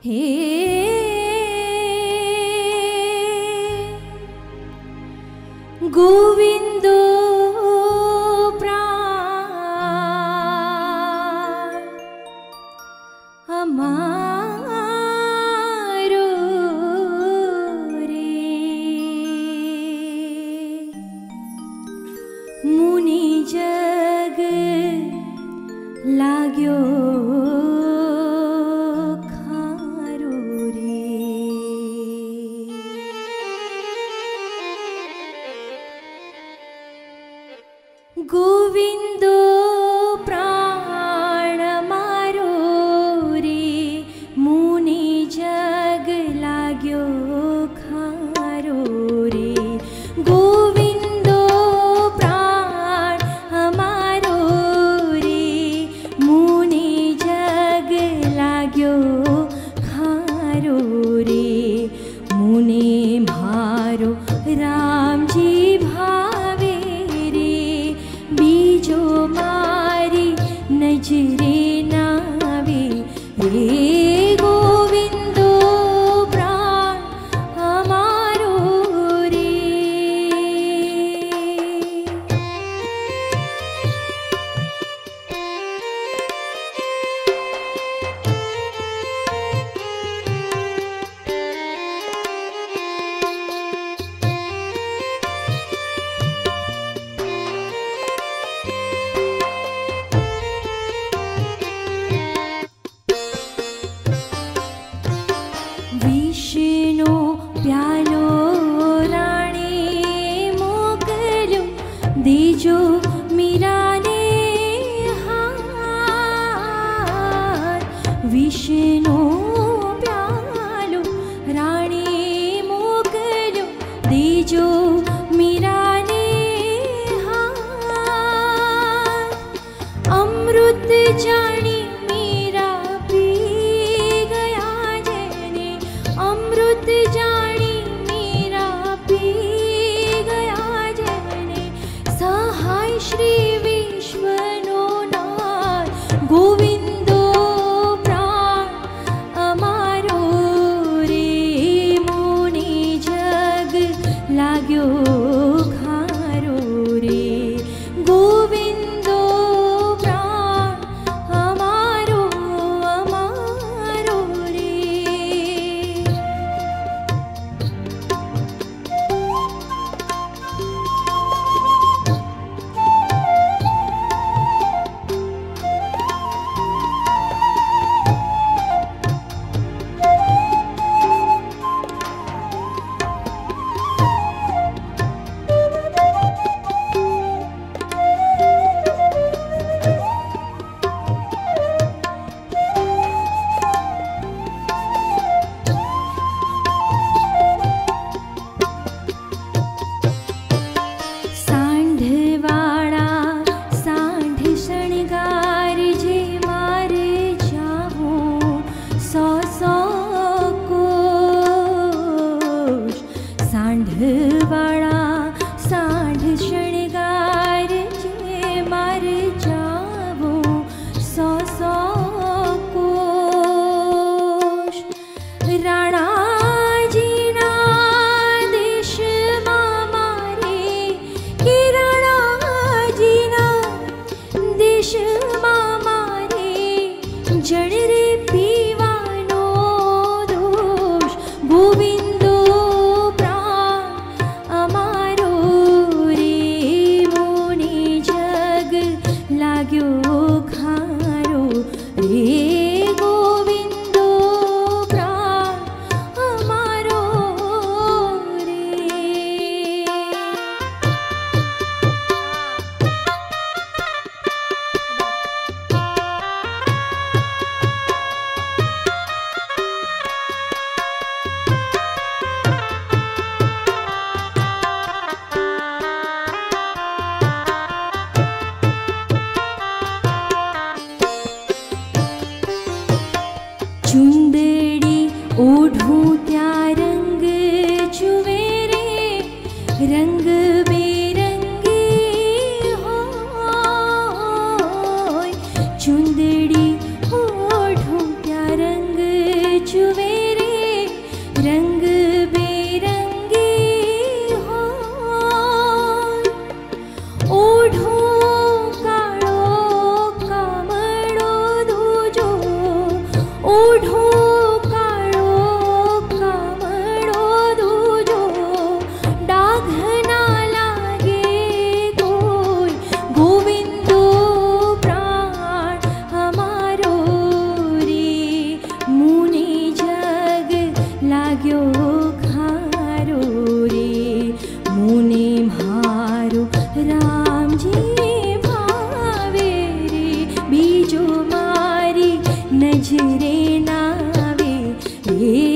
हे गोविंदो प्राण हमारो रे मुनि जग लाग्यो खारो रे। गोविंदो प्राण मारो रे मुनि जग लाग्यो खारो रे। गोविंदो प्राण हमारो रे मुनि जग लाग्यो खारो रे। मुने भारो राम जी भावे रे बीजो मारी नजरे नावे रे। गोविंदो प्राण हमारो रे। विष्णु प्यालो राणे मोकल्यो दीजो मीराने हाथ। विष्णु प्यालो राणे मोकल्यो दीजो मीराने हाथ। अमृत जानी मीरा पी गया जने अमृत जानी मीरा पी गया जने सहाय श्री विश्वनो नाथ। गोविंदो प्राण अमारो रे मुनि जग लाग्यो खारो रे। गोविंदो प्राण हमारो रे। सांढवाड़ा सांढ शणगार जे मारे जावो सौ सौ कोश। सांढवाड़ा सांढ शणगार जे मारे जावो सौ सौ कोश। राणा जीना देश मारे किरणा जीना देश मारे जड़ रे पीवानो दोष। गोविंदो प्राण अमारो रे मुनि जग लाग्यो खारो रे। गोविंदो प्राण हमारो रे। चुंदड़ी ओढ़ूं त्या रंग चुवे रे रंग बेरंगी होय। चुंदड़ी ओढ़ूं त्या रंग चुवे नजरे नावे रे